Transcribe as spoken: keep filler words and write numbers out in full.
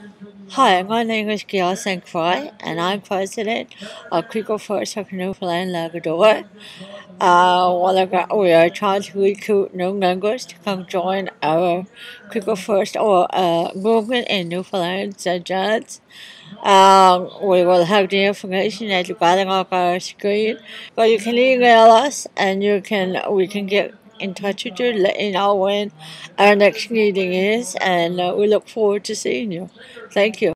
Hi, my name is Gail Saint Croix, and I'm president of Creeko First of Newfoundland Labrador. Uh, well, we are trying to recruit new members to come join our Creeko First or uh, movement in Newfoundland Saint John's. Um, we will have the information at the bottom of our screen, but you can email us and you can we can get in touch with you, let you know when our next meeting is, and uh, we look forward to seeing you. Thank you.